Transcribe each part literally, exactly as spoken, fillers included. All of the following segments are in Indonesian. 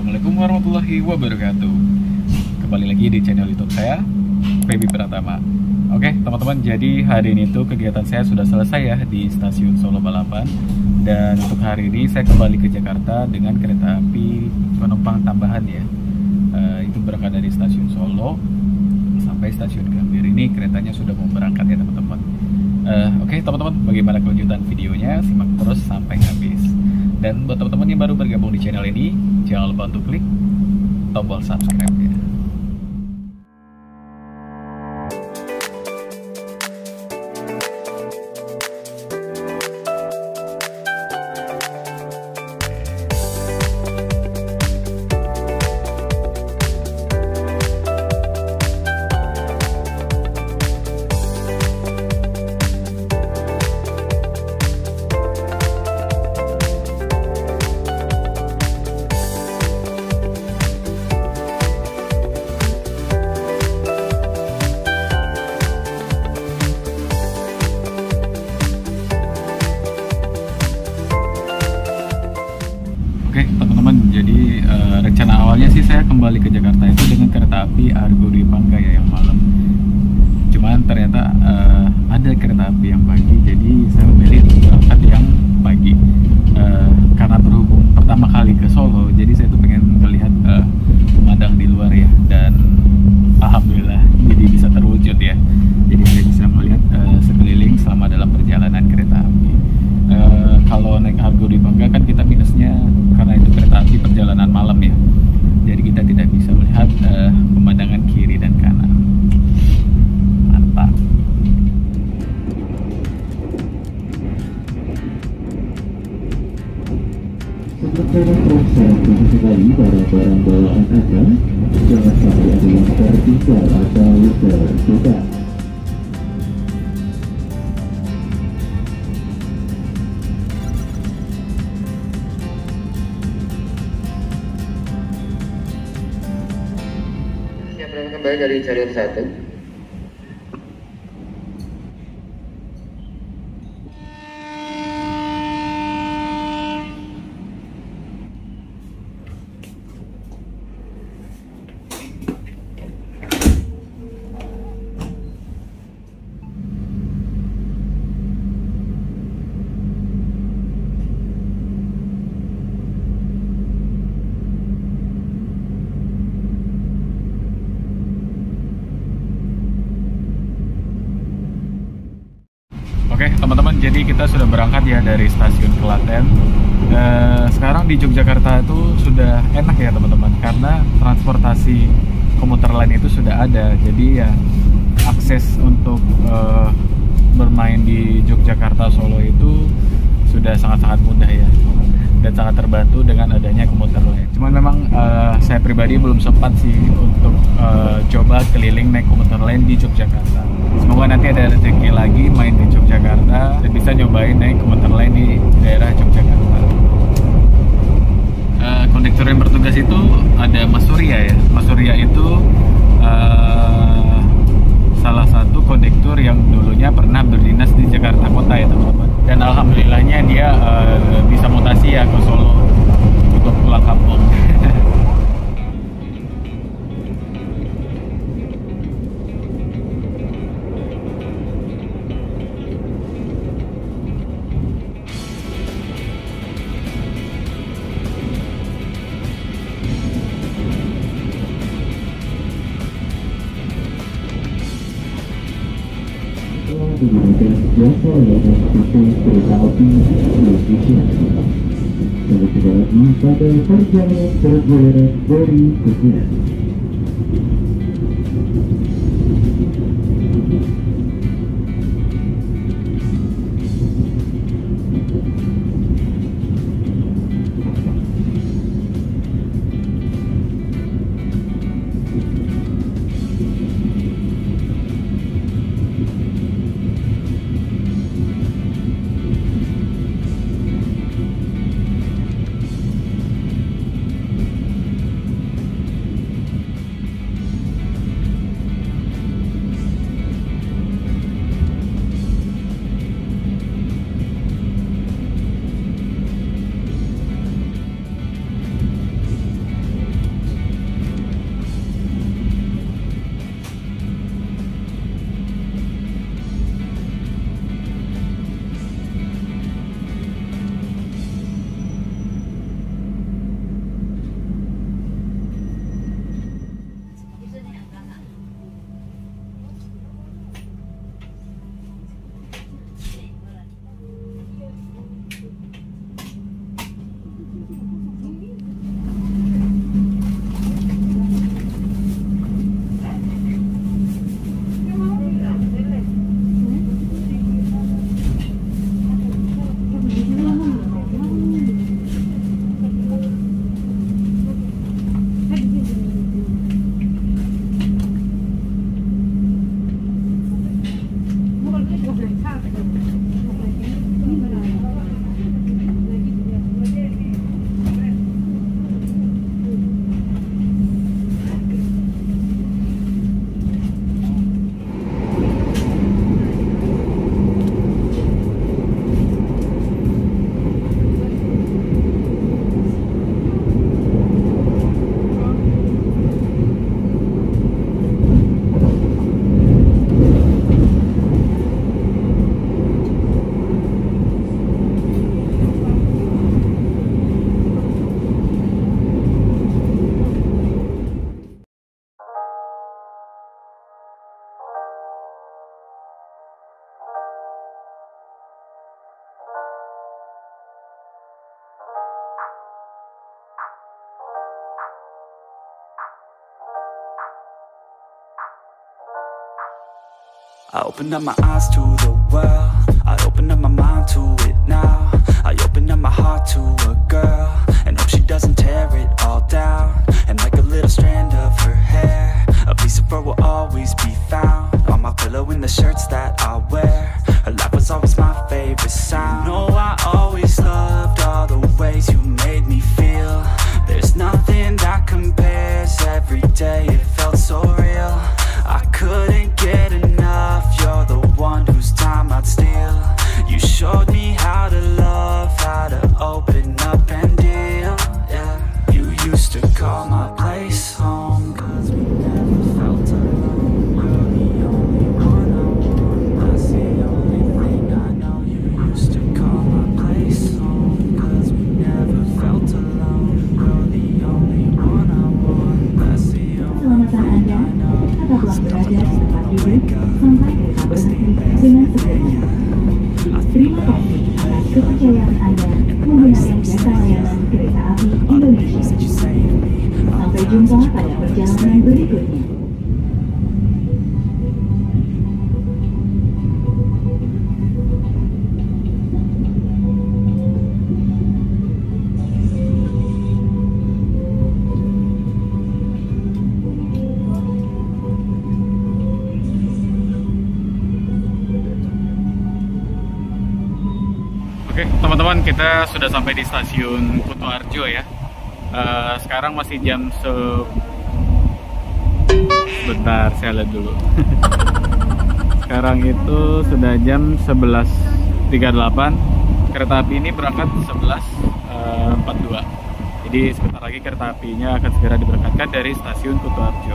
Assalamualaikum warahmatullahi wabarakatuh. Kembali lagi di channel YouTube saya, Feby Pratama. Oke teman-teman, jadi hari ini tuh kegiatan saya sudah selesai ya di stasiun Solo Balapan. Dan untuk hari ini saya kembali ke Jakarta dengan kereta api penumpang tambahan ya. uh, Itu berangkat dari stasiun Solo sampai stasiun Gambir. Ini keretanya sudah mau berangkat ya teman-teman. uh, Oke teman-teman, bagaimana kelanjutan videonya? Simak terus sampai habis. Dan buat teman-teman yang baru bergabung di channel ini, jangan lupa untuk klik tombol subscribe ya. Oke teman-teman, jadi uh, rencana awalnya sih saya kembali ke Jakarta itu dengan kereta api Argo Dwi Pangga ya yang malam. Cuman ternyata uh, ada kereta api yang pagi, jadi saya memilih berangkat yang pagi. Uh, karena berhubung pertama kali ke Solo, jadi saya tuh pengen melihat uh, pemandangan di luar ya. Dan alhamdulillah jadi bisa terwujud ya. Jadi saya bisa melihat uh, sekeliling selama dalam perjalanan kereta api. Uh, kalau naik Argo Dwi Pangga kan kita minusnya karena itu kereta api perjalanan malam ya, jadi kita tidak bisa melihat uh, pemandangan kiri dan kanan. Mantap. Sementara periksa sekali barang-barang bawaan Anda, jangan sampai ada yang tertinggal atau terbuka. Kembali dari jalur satu. Oke teman-teman, jadi kita sudah berangkat ya dari stasiun Klaten. Eh, sekarang di Yogyakarta itu sudah enak ya teman-teman, karena transportasi komuter lain itu sudah ada. Jadi ya akses untuk eh, bermain di Yogyakarta Solo itu sudah sangat-sangat mudah ya, dan sangat terbantu dengan adanya komuter lain. Cuman memang eh, saya pribadi belum sempat sih untuk eh, coba keliling naik komuter lain di Yogyakarta. Semoga nanti ada rezeki lagi main di Yogyakarta dan bisa nyobain naik komuter lain di daerah Yogyakarta. Uh, kondektur yang bertugas itu ada Mas Surya ya. Mas Surya itu uh, salah satu kondektur yang dulunya pernah berdinas di Jakarta Kota ya teman-teman. Dan alhamdulillahnya dia uh, bisa mutasi ya ke Solo untuk pulang kampung. Digunakan jasa layanan pt kereta api Indonesia. Sampai jumpa lagi pada perjalanan perjalanan berikutnya. I open up my eyes to the world, I open up my mind to it now. I open up my heart to a girl, and hope she doesn't tear it all down. And like a little strand of her hair, a piece of her will always be found on my pillow in the shirts that I wear. Her laugh was always my favorite sound. No, I always loved all the ways you made me feel. There's nothing that compares, every day it felt so real. I couldn't get enough, you're the one whose time I'd steal. You showed me how to love, how to open up and deal, yeah. You used to call my place home, cause we never felt alone. You're the only one I want, that's the only thing I know. You used to call my place home, cause we never felt alone. You're the only one I want, that's the only thing I know. Tetaplah berada di tempat duduk sampai kereta berhenti dengan segera. Terima kasih atas kepercayaan Anda menggunakan jasa layanan kereta api Indonesia. Sampai jumpa pada perjalanan berikutnya. Oke, teman-teman, kita sudah sampai di stasiun Kutoarjo ya. Uh, sekarang masih jam se... Bentar, saya lihat dulu. Sekarang itu sudah jam sebelas tiga puluh delapan. Kereta api ini berangkat sebelas empat puluh dua. Jadi sebentar lagi kereta apinya akan segera diberangkatkan dari stasiun Kutoarjo.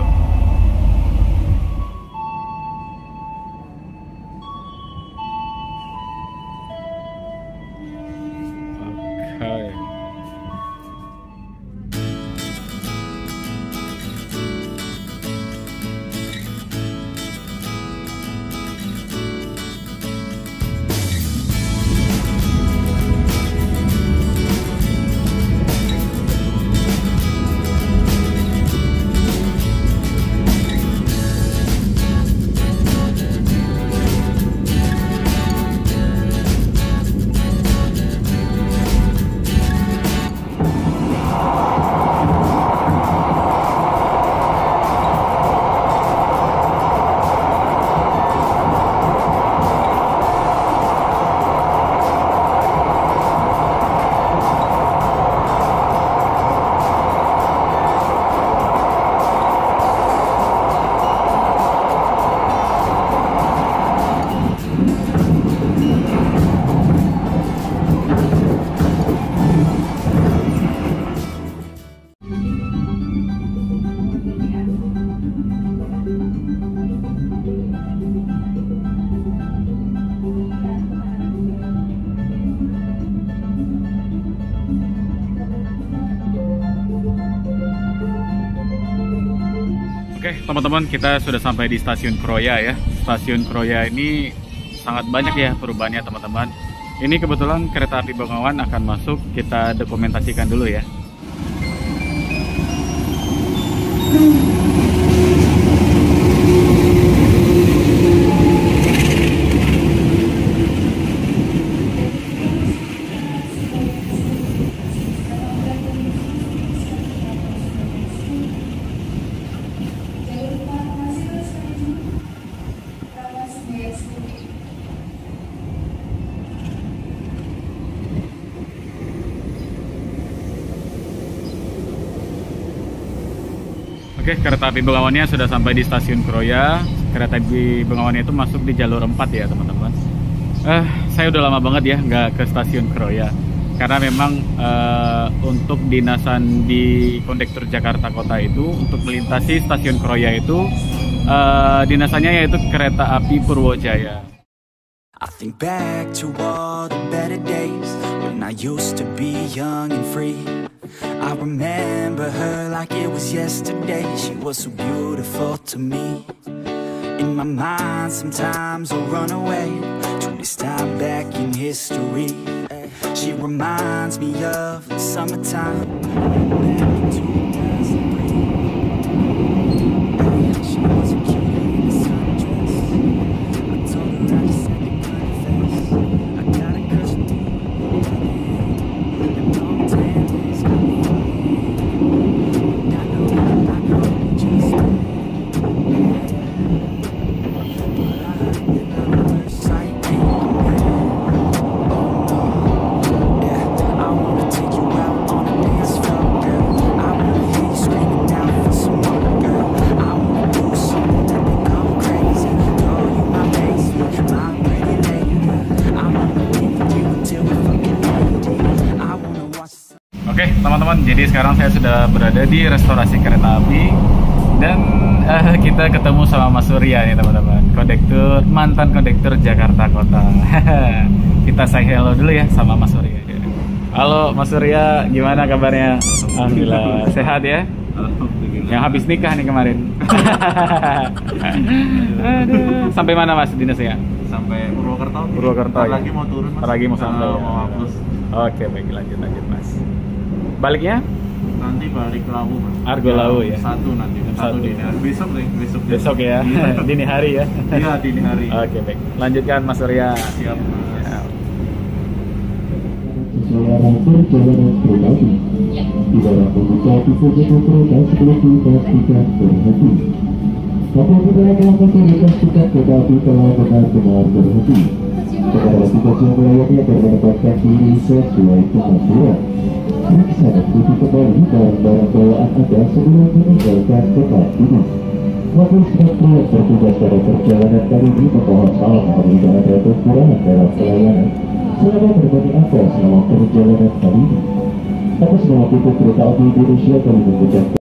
Oke, teman-teman, kita sudah sampai di stasiun Kroya ya. Stasiun Kroya ini sangat banyak ya perubahannya, teman-teman. Ini kebetulan kereta api Bengawan akan masuk, kita dokumentasikan dulu ya. Oke, kereta api Bengawannya sudah sampai di stasiun Kroya. Kereta api Bengawannya itu masuk di jalur empat ya, teman-teman. Eh, saya udah lama banget ya nggak ke stasiun Kroya. Karena memang eh, untuk dinasan di Kondektur Jakarta Kota itu, untuk melintasi stasiun Kroya itu, eh, dinasannya yaitu kereta api Purwojaya. I think back to all the better days when I used to be young and free. I remember her like it was yesterday. She was so beautiful to me. In my mind sometimes I'll run away to this time back in history. She she reminds me of summertime. She was a cutie in a sundress. I told her I just had to confess. I got a crush on you, and long tan is good. I know, I know, you just but I heard that love at first sight ain't the man. Oh no, yeah, I wanna take you out on a dance floor, girl. I wanna hear you screaming out for some more, girl. I wanna do something that make go crazy. Girl, you my baby, my pretty lady. I wanna be with you until we fucking eighty. I wanna watch. Oke teman-teman, jadi sekarang saya sudah berada di restorasi kereta api dan eh, kita ketemu sama Mas Surya nih teman-teman, kondektur, mantan kondektur Jakarta Kota. Kita say hello dulu ya sama Mas Surya. Halo Mas Surya, gimana kabarnya? Alhamdulillah sehat ya. Alhamdulillah. Yang habis nikah nih kemarin. Aduh. Sampai mana Mas dinasnya? Sampai Purwokerto. Purwokerto Ntar ya? lagi mau turun mas. Ntar lagi mau sampai Ah, ya? mau hapus. Oke baik, lanjut lanjut Mas. Baliknya? Nanti balik Lawu mas. Argo Lawu ya? Satu nanti. Jam Satu satu. dini hari. Besok deh. Besok. Besok ya, Iya. dini hari ya. Iya dini hari. Oke baik, lanjutkan Mas Surya. Siap mas. Ya. Sesuai perjalanan kereta api, dilarang membuka pintu gerbong kereta sebelum dipastikan berhenti. Apabila melanggar prioritas tiket kereta api telah benar-benar berhenti, kepada petugas yang melayani agar menempatkan diri sesuai ketentuan. Periksa dan tutup kembali barang-barang bawaan Anda sebelum meninggalkan tempat ini. Wakil Sekretariat bertugas pada perjalanan kali ini memohon maaf apabila ada kekurangan dalam pelayanan. Selamat berbagi Anda selama perjalanan kali ini. Atas nama P T Kereta Api Indonesia kami mengucapkan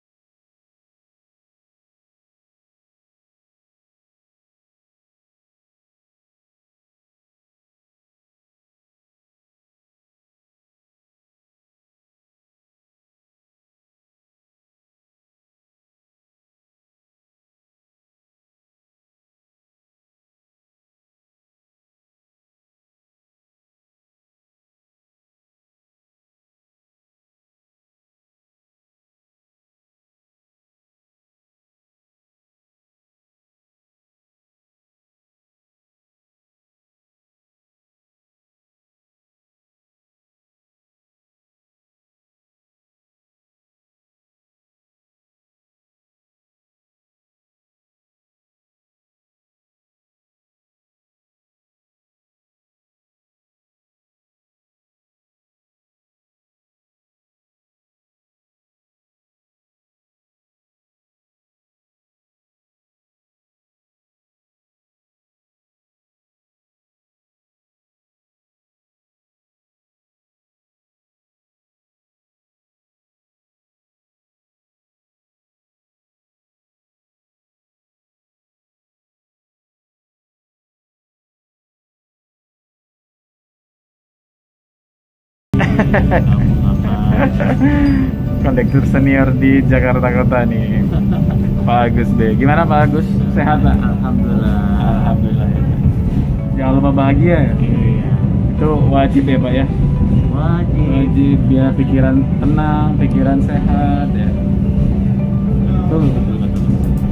Kondektur senior di Jakarta Kota nih, Pak Agus B. Gimana Pak Agus? Sehat Pak? Alhamdulillah. Alhamdulillah ya. Jangan lupa bahagia ya. Iya. Itu wajib ya Pak ya. Wajib. Wajib biar pikiran tenang, pikiran sehat ya. Betul betul betul.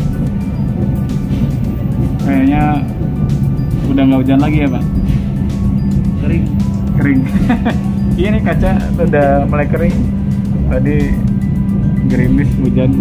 Kayaknya udah nggak hujan lagi ya Pak? Kering. Kering. Iya nih kaca udah mulai kering. Tadi gerimis hujan.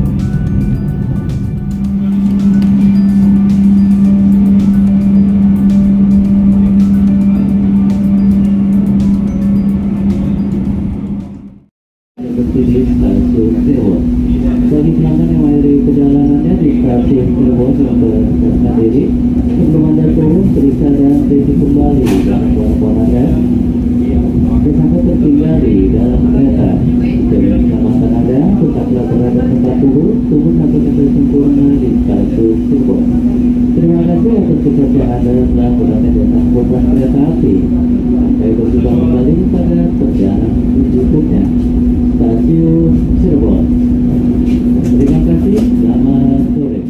berdiri stasiun Cirebon. Bagi pelanggan yang mengakhiri perjalanannya di stasiun Cirebon yang berangkat diri, sebelum Anda turun, periksa dan review kembali barang-barang Anda. Sampai tertinggal di dalam kereta. Demi keselamatan Anda, tetaplah berada tempat dulu, tunggu sampai sampai sempurna di stasiun Cirebon. Terima kasih atas kepercayaan Anda telah berada di atas program kereta api. Saya berjumpa kembali pada perjalanan berikutnya. Stasiun Cirebon. Terima kasih, selamat sore.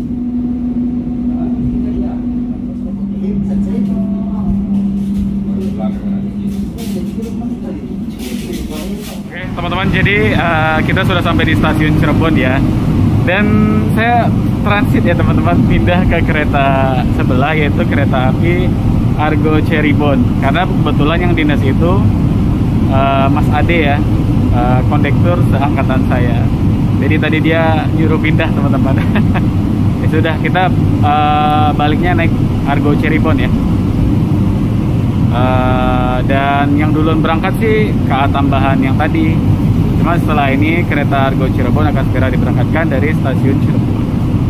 Belakang. teman-teman, jadi uh, kita sudah sampai di stasiun Cirebon ya. Dan saya transit ya teman-teman, pindah ke kereta sebelah, yaitu kereta api Argo Cirebon. Karena kebetulan yang dinas itu uh, Mas Ade ya, uh, kondektur seangkatan saya. Jadi tadi dia nyuruh pindah teman-teman. Ya sudah, kita uh, baliknya naik Argo Cirebon ya. Uh, dan yang duluan berangkat sih K A tambahan yang tadi. Cuma setelah ini kereta Argo Cirebon akan segera diberangkatkan dari stasiun Cirebon.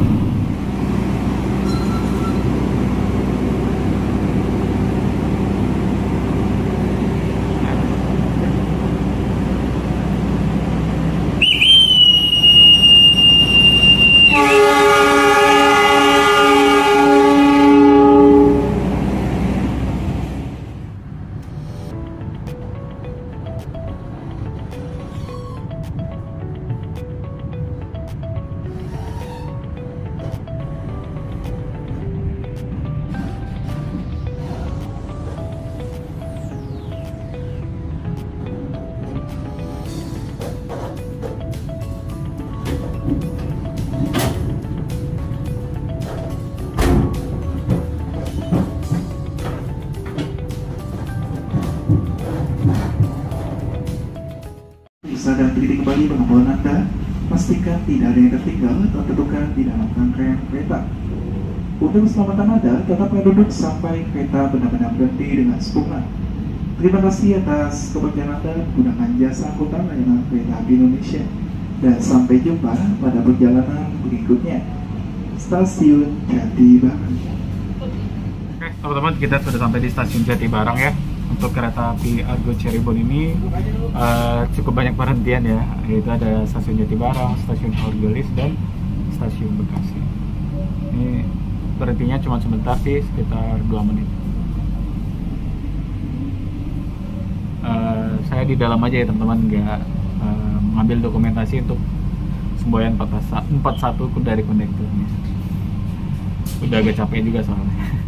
Dan teliti kembali pengumpulan Anda, pastikan tidak ada yang tertinggal atau tertukar di dalam rangkaian kereta. Untuk keselamatan Anda, tetaplah duduk sampai kereta benar-benar berhenti dengan sempurna. Terima kasih atas kepercayaan Anda menggunakan jasa angkutan layanan kereta api Indonesia. Dan sampai jumpa pada perjalanan berikutnya. Stasiun Jatibarang. Oke teman-teman, kita sudah sampai di stasiun Jatibarang ya. Untuk kereta api Argo Cirebon ini uh, cukup banyak perhentian ya, yaitu ada stasiun Jatibarang, stasiun Haurgelis, dan stasiun Bekasi. Ini berhentinya cuma sebentar sih, sekitar dua menit. Uh, saya di dalam aja ya teman-teman, nggak uh, mengambil dokumentasi untuk semboyan empat puluh satu dari kondekturnya. Udah agak capek juga soalnya.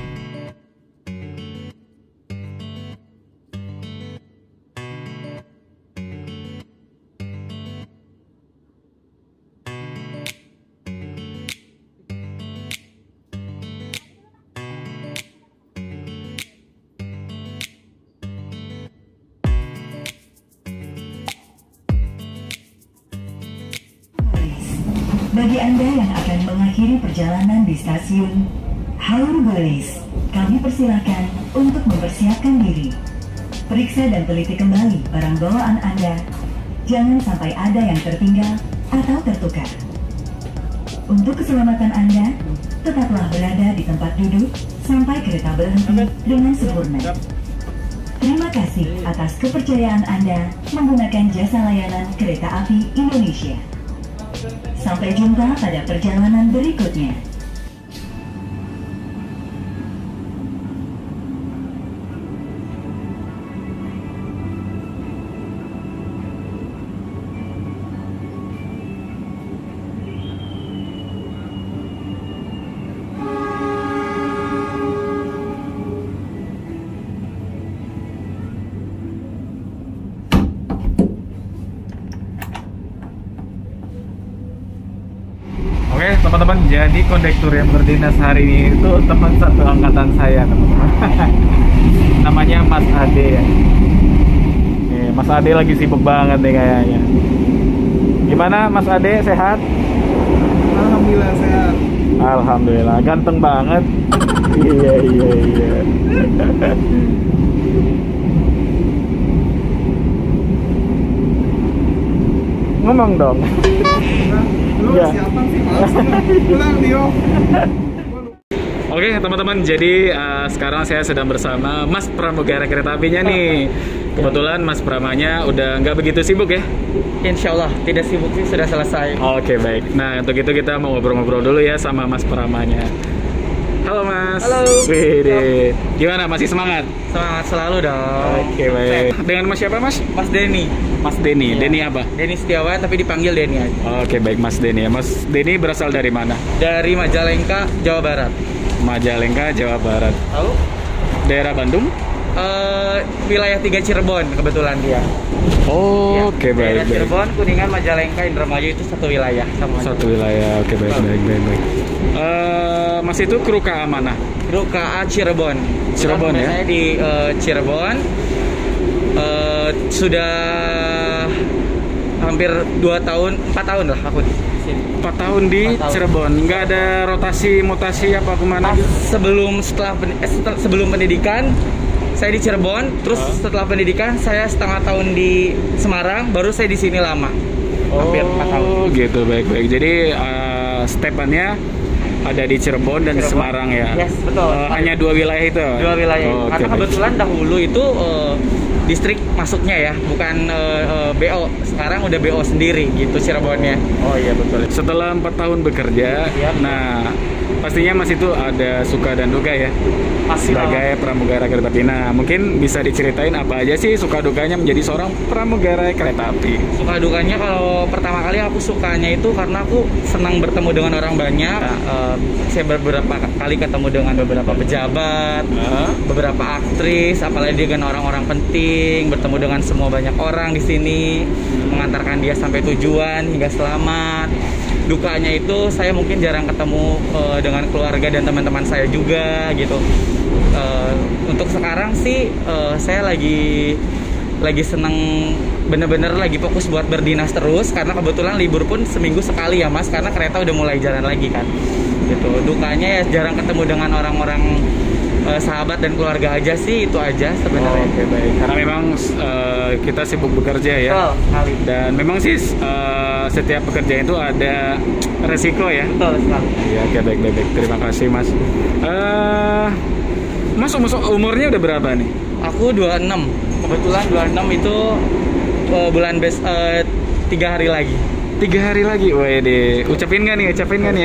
Bagi Anda yang akan mengakhiri perjalanan di stasiun Haurgelis, kami persilakan untuk mempersiapkan diri. Periksa dan teliti kembali barang bawaan Anda. Jangan sampai ada yang tertinggal atau tertukar. Untuk keselamatan Anda, tetaplah berada di tempat duduk sampai kereta berhenti dengan sempurna. Terima kasih atas kepercayaan Anda menggunakan jasa layanan kereta api Indonesia. Sampai jumpa pada perjalanan berikutnya. Oke teman-teman, jadi kondektur yang berdinas hari ini itu teman satu angkatan saya teman-teman. Namanya Mas Ade ya. Nih, Mas Ade lagi sibuk banget nih kayaknya. Gimana Mas Ade, sehat? Alhamdulillah sehat. Alhamdulillah, ganteng banget. Iya iya iya. Ngomong dong. Lu Ya. siapa sih? Malas pulang Dio. Oke teman-teman, jadi uh, sekarang saya sedang bersama Mas Pramugara kereta apinya nih. Kebetulan Mas Pramanya udah nggak begitu sibuk ya? Insya Allah tidak sibuk sih, sudah selesai. Oke baik. Nah untuk itu kita mau ngobrol-ngobrol dulu ya sama Mas Pramanya. Halo Mas. Halo. Wih, gimana? Masih semangat? Semangat selalu dong. Oke baik. Dengan Mas siapa Mas? Mas Denny. Mas Denny. Iya. Denny apa? Denny Setiawan tapi dipanggil Denny aja. Oke baik Mas Denny ya. Mas Denny berasal dari mana? Dari Majalengka, Jawa Barat. Majalengka, Jawa Barat. Tahu? Daerah Bandung? eh, wilayah tiga Cirebon kebetulan dia. Oh, Ya, oke, daerah baik, baik. Cirebon, Kuningan, Majalengka, Indramayu itu satu wilayah sama. Satu wilayah. Oke, baik, baik, baik, baik. Eh, Mas itu kru K A mana? Kru K A Cirebon. Cirebon, Kebetulan ya? Saya di eh, Cirebon eh, sudah hampir dua tahun, empat tahun lah aku di sini. empat tahun di Empat tahun. Cirebon. Nggak ada rotasi mutasi apa kemana? Pas sebelum setelah pen- eh, setel- sebelum pendidikan saya di Cirebon, terus Huh? setelah pendidikan saya setengah tahun di Semarang, baru saya di sini lama. Hampir empat tahun. Oh, gitu, baik, baik. Jadi uh, stepannya ada di Cirebon dan di Cirebon. Semarang ya. Yes, betul. Eh, hanya dua wilayah itu. Dua wilayah. Oh, oke, Karena baik. kebetulan dahulu itu eh, distrik masuknya ya, bukan eh, eh, B O. Sekarang udah B O sendiri gitu Cirebonnya. Oh iya betul. Setelah empat tahun bekerja, Siap. nah pastinya Mas itu ada suka dan duka ya. Pasti Sebagai pramugara kereta api. Nah, mungkin bisa diceritain apa aja sih suka dukanya menjadi seorang pramugara kereta api? Suka dukanya kalau pertama kali aku sukanya itu karena aku senang bertemu dengan orang banyak. Nah, eh, saya beberapa kali ketemu dengan beberapa pejabat, Hah? beberapa aktris, apalagi dengan orang-orang penting, bertemu dengan semua banyak orang di sini, mengantarkan dia sampai tujuan hingga selamat. Dukanya itu saya mungkin jarang ketemu eh, dengan keluarga dan teman-teman saya juga gitu. Eh, untuk sekarang sih eh, saya lagi lagi seneng, bener-bener lagi fokus buat berdinas terus karena kebetulan libur pun seminggu sekali ya Mas, karena kereta udah mulai jalan lagi kan gitu. Dukanya ya jarang ketemu dengan orang-orang eh, sahabat dan keluarga aja sih, itu aja sebenarnya. Oke, baik. Karena memang uh, kita sibuk bekerja ya. Betul sekali. Dan memang sih uh, setiap pekerjaan itu ada resiko ya. Betul sekali. Iya, oke, baik, baik, baik. Terima kasih, Mas. Uh, Mas umur, umurnya udah berapa nih? Aku dua puluh enam. Kebetulan dua puluh enam itu eh, bulan bes eh, tiga hari lagi. Tiga hari lagi, wede. Ucapin nggak nih? Ucapin nggak nih?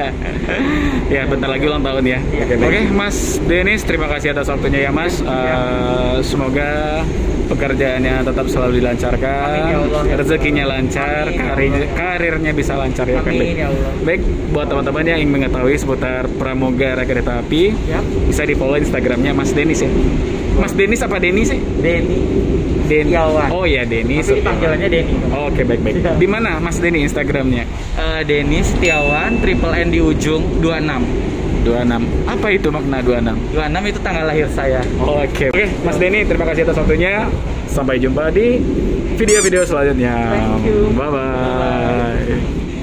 Ya, bentar lagi ulang tahun ya. Iya. Oke, Oke, Mas Denis, terima kasih atas waktunya ya, Mas. Uh, semoga pekerjaannya tetap selalu dilancarkan, Amin, ya Allah. rezekinya lancar, Amin, ya karir, Allah. karirnya bisa lancar ya. Oke, Amin, baik. ya Allah. Baik, buat teman-teman yang ingin mengetahui seputar pramugara kereta api, Yap. bisa di follow Instagramnya Mas Denis ya. Mas Denis apa Deni sih? Denny. Den. Setiawan. Oh ya, Denis. Tapi panggilannya Denny. Oh, Oke, baik, baik. Siap. Di mana Mas Denny Instagramnya? Eh, Denny Setiawan, triple N di ujung, dua puluh enam. dua puluh enam. Apa itu makna dua puluh enam? dua puluh enam itu tanggal lahir saya. Oke. Oke, Mas Denny, terima kasih atas waktunya. Sampai jumpa di video-video selanjutnya. Thank you. Bye bye.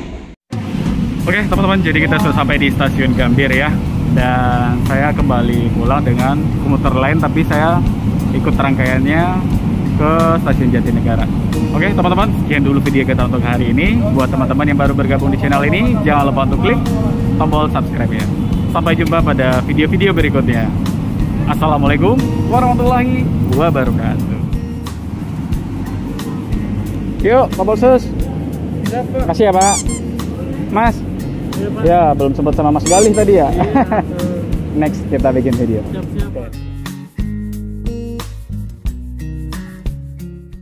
Oke, teman-teman, jadi kita sudah sampai di stasiun Gambir ya. Dan saya kembali pulang dengan komuter lain, tapi saya ikut rangkaiannya ke stasiun Jatinegara. Oke, teman-teman, sekian dulu video kita untuk hari ini. Buat teman-teman yang baru bergabung di channel ini, jangan lupa untuk klik tombol subscribe ya. Sampai jumpa pada video-video berikutnya. Assalamualaikum warahmatullahi wabarakatuh. Yuk, Pak Polsus. Makasih ya, Pak. Mas. Ya, belum sempat sama Mas Galih tadi ya. Next kita bikin video. Siap-siap.